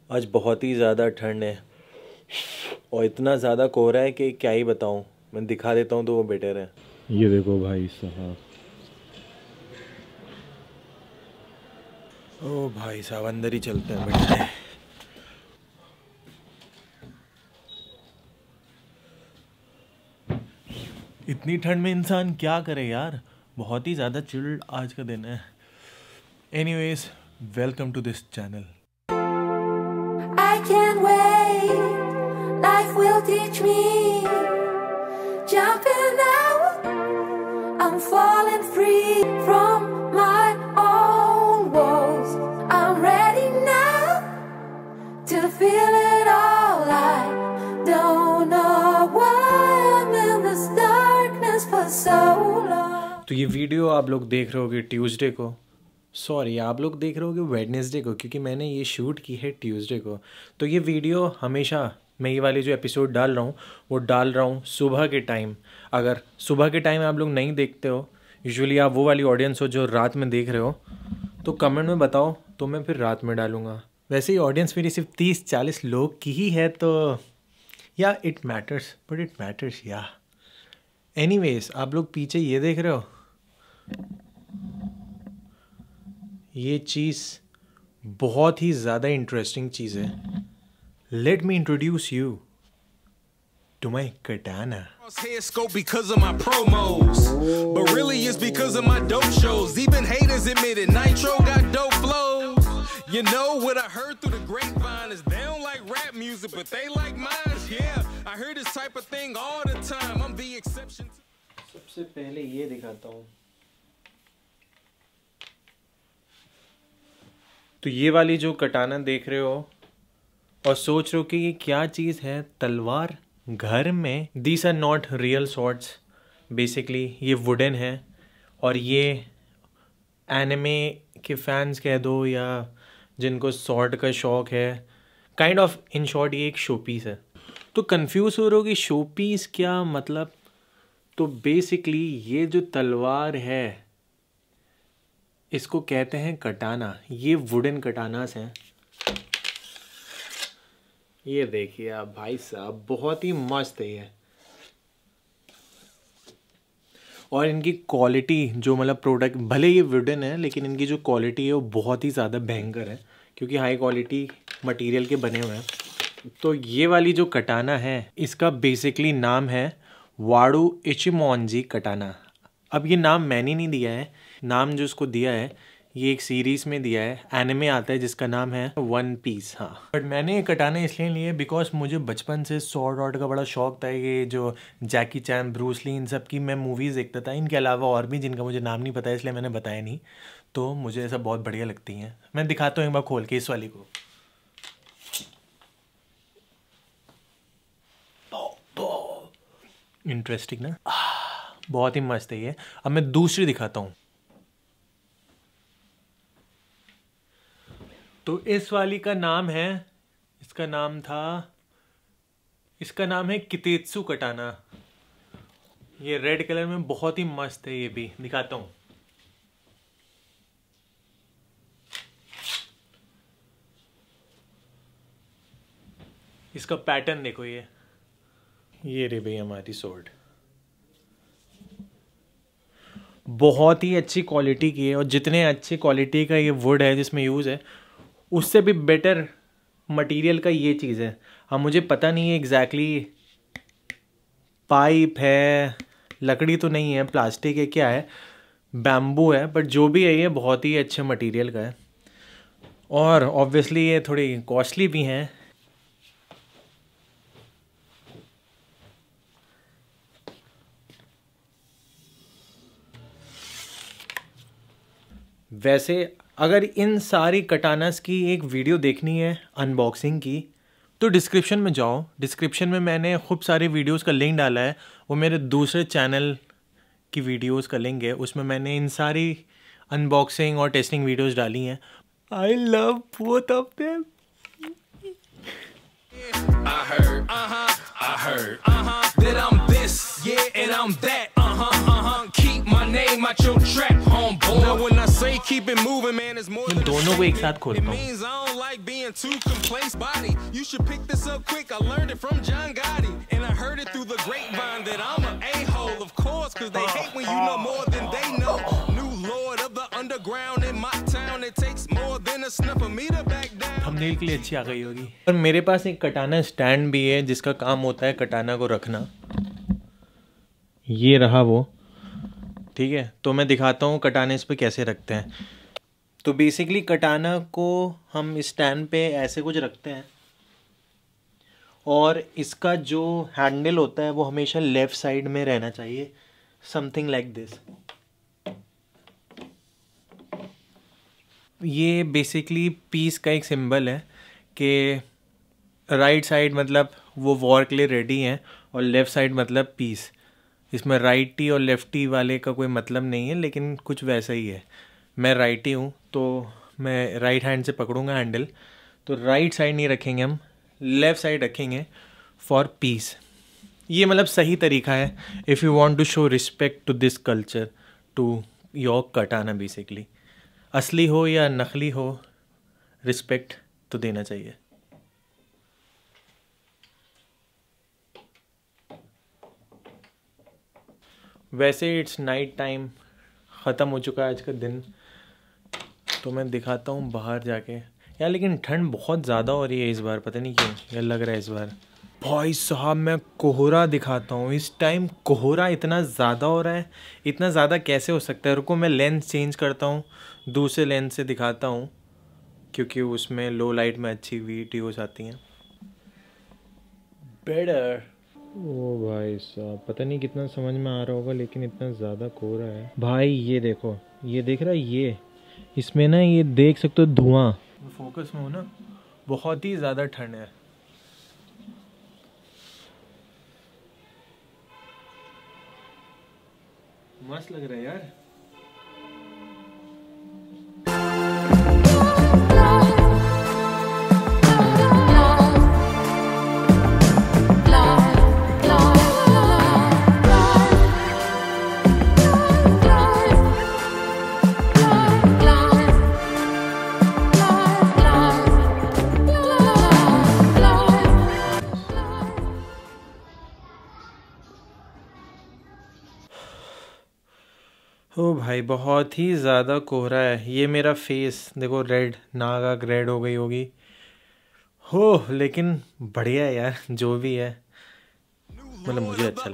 आज बहुत ही ज़्यादा ठंड है और इतना ज़्यादा कोहरा है कि क्या ही बताऊँ। मैं दिखा देता हूँ तो वो बेटर है। ये देखो भाई साहब, ओ भाई साहब, अंदर ही चलते हैं बैठते हैं। इतनी ठंड में इंसान क्या करे यार, बहुत ही ज़्यादा चिल्ड आज का दिन है। Anyways, welcome to this channel. I can't wait, life will teach me. Jumping out, I'm falling free from my own walls. I'm ready now to feel it all. I don't know why I'm in this darkness for so long. तो ये video आप लोग देख रहे होगे Tuesday को, sorry आप लोग देख रहे होगे वेडनेसडे को, क्योंकि मैंने ये शूट की है ट्यूसडे को। तो ये वीडियो हमेशा मैं ये वाली जो एपिसोड डाल रहा हूँ वो डाल रहा हूँ सुबह के टाइम। अगर सुबह के टाइम आप लोग नहीं देखते हो, यूजुअली आप वो वाली ऑडियंस हो जो रात में देख रहे हो, तो कमेंट में बताओ तो मैं फिर रात में डालूँगा। वैसे ही ऑडियंस मेरी सिर्फ 30-40 लोग की ही है, तो yeah it matters, but it matters yeah. Anyways, आप लोग पीछे ये देख रहे हो, ये चीज़ बहुत ही ज़्यादा इंटरेस्टिंग चीज़ है। Let me introduce you to my katana. Headscope because of my promos, but really it's because of my dope shows. Even haters admit it. Nitro got dope flows. You know what I heard through the grapevine is they don't like rap music, but they like mine. Yeah, I heard this type of thing all the time. I'm the exception. सबसे पहले ये दिखाता हूँ। तो ये वाली जो कटाना देख रहे हो और सोच रहे हो कि ये क्या चीज़ है, तलवार घर में। These are not real swords, basically ये वुडन है और ये एनिमे के फैंस कह दो या जिनको स्वॉर्ड का शौक है, काइंड ऑफ इन शॉर्ट ये एक शो पीस है। तो कंफ्यूज हो रहे हो कि शो पीस क्या मतलब, तो बेसिकली ये जो तलवार है इसको कहते हैं कटाना। ये वुडन कटानास हैं। ये देखिए आप भाई साहब, बहुत ही मस्त है ये। और इनकी क्वालिटी जो मतलब प्रोडक्ट, भले ये वुडन है लेकिन इनकी जो क्वालिटी है वो बहुत ही ज़्यादा भयंकर है, क्योंकि हाई क्वालिटी मटेरियल के बने हुए हैं। तो ये वाली जो कटाना है इसका बेसिकली नाम है वाडू इचिमोनजी कटाना। अब ये नाम मैंने नहीं दिया है, नाम जो इसको दिया है ये एक सीरीज़ में दिया है, एनिमे आता है जिसका नाम है वन पीस। हाँ, बट मैंने ये कटाने इसलिए लिए बिकॉज मुझे बचपन से स्वॉर्ड आर्ट का बड़ा शौक था। ये जो जैकी चैन, ब्रूस ली, इन सब की मैं मूवीज़ देखता था। इनके अलावा और भी जिनका मुझे नाम नहीं पता, इसलिए मैंने बताया नहीं। तो मुझे ऐसा बहुत बढ़िया लगती हैं। मैं दिखाता हूँ एक बार खोल के इस वाली को। इंटरेस्टिंग ना, बहुत ही मस्त है ये। अब मैं दूसरी दिखाता हूँ। तो इस वाली का नाम है, इसका नाम है कितेत्सु कटाना। ये रेड कलर में बहुत ही मस्त है, ये भी दिखाता हूँ। इसका पैटर्न देखो, ये रे भाई हमारी सोर्ड, बहुत ही अच्छी क्वालिटी की है। और जितने अच्छी क्वालिटी का ये वुड है जिसमें यूज़ है, उससे भी बेटर मटेरियल का ये चीज़ है। अब मुझे पता नहीं है एग्जैक्टली पाइप है, लकड़ी तो नहीं है, प्लास्टिक है, क्या है, बैम्बू है, बट जो भी है ये बहुत ही अच्छे मटेरियल का है। और ऑब्वियसली ये थोड़ी कॉस्टली भी हैं। वैसे अगर इन सारी कटानास की एक वीडियो देखनी है अनबॉक्सिंग की, तो डिस्क्रिप्शन में जाओ। डिस्क्रिप्शन में मैंने खूब सारे वीडियोस का लिंक डाला है, वो मेरे दूसरे चैनल की वीडियोस का लिंक है। उसमें मैंने इन सारी अनबॉक्सिंग और टेस्टिंग वीडियोस डाली हैं। I love both of them. I heard, that I'm this, yeah, and I'm that, keep my name out your trap, homeboy. Now when I say keep it moving, man, it's more मैं than दोनों को एक साथ खोलता it हूँ। means I don't like being too complacent body. You should pick this up quick. I learned it from John Gotti, and I heard it through the grapevine that I'm an a-hole, of course, cause they hate when you know more than they know. New lord of the underground in my town. It takes more than a sniff for me to back down. Thumbnail के लिए अच्छी आ गई होगी। और मेरे पास एक कटाना stand भी है जिसका काम होता है कटाना को रखना। ये रहा वो, ठीक है। तो मैं दिखाता हूँ कटाने इस पे कैसे रखते हैं। तो बेसिकली कटाना को हम स्टैंड पे ऐसे कुछ रखते हैं और इसका जो हैंडल होता है वो हमेशा लेफ़्ट साइड में रहना चाहिए, समथिंग लाइक दिस। ये बेसिकली पीस का एक सिंबल है कि राइट साइड मतलब वो वॉर के लिए रेडी हैं और लेफ़्ट साइड मतलब पीस। इसमें राइटी और लेफ्टी वाले का कोई मतलब नहीं है, लेकिन कुछ वैसा ही है। मैं राइटी हूँ तो मैं राइट हैंड से पकड़ूंगा हैंडल, तो राइट साइड नहीं रखेंगे हम, लेफ़्ट साइड रखेंगे फॉर पीस। ये मतलब सही तरीका है if you want to show respect to this culture, to your katana. Basically असली हो या नकली हो, रिस्पेक्ट तो देना चाहिए। वैसे इट्स नाइट टाइम, ख़त्म हो चुका है आज का दिन, तो मैं दिखाता हूँ बाहर जाके यार। लेकिन ठंड बहुत ज़्यादा हो रही है इस बार, पता नहीं क्यों यार लग रहा है इस बार। भाई साहब मैं कोहरा दिखाता हूँ, इस टाइम कोहरा इतना ज़्यादा हो रहा है। इतना ज़्यादा कैसे हो सकता है? रुको मैं लेंस चेंज करता हूँ, दूसरे लेंस से दिखाता हूँ क्योंकि उसमें लो लाइट में अच्छी वीडियोस आती हैं। बेटर। ओ भाई साहब पता नहीं कितना समझ में आ रहा होगा, लेकिन इतना ज़्यादा कोहरा है भाई। ये देखो, ये देख रहा है, ये इसमें ना ये देख सकते हो धुआं। फोकस में हो ना, बहुत ही ज़्यादा ठंड है। मस्त लग रहा है यार। ओ भाई बहुत ही ज़्यादा कोहरा है। ये मेरा फेस देखो, रेड, नाक रेड हो गई होगी हो, लेकिन बढ़िया है यार जो भी है, मतलब मुझे अच्छा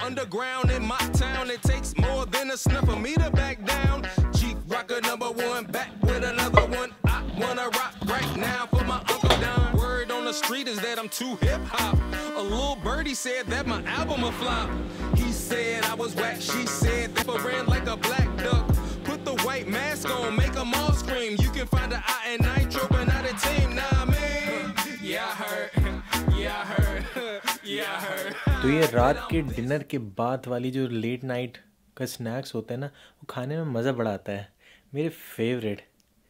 street is that I'm too hip hop. A little birdie said that my album a flop. He said I was whack, she said that I ran like a black duck. Put the white mask on, make them all scream. You can find the I and Nitro, but not a team. Nah man, yeah I heard, yeah I heard, yeah I heard. तो ये रात के dinner के बाद वाली जो late night का snacks होता है ना, वो खाने में मज़ा बड़ा आता है, मेरे favourite.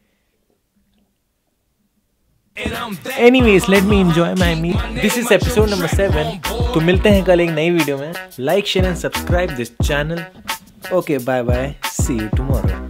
Anyways, let me enjoy my meal. This is episode number 7. तो मिलते हैं कल एक नई वीडियो में। Like, share and subscribe this channel. Okay, bye bye. See you tomorrow.